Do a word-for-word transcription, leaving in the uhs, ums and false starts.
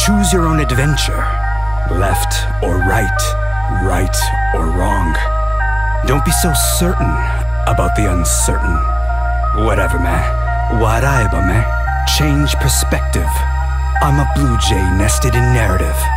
Choose your own adventure. Left or right, right or wrong. Don't be so certain about the uncertain. Whatever, man. Waraiba, man. Change perspective. I'm a blue jay nested in narrative.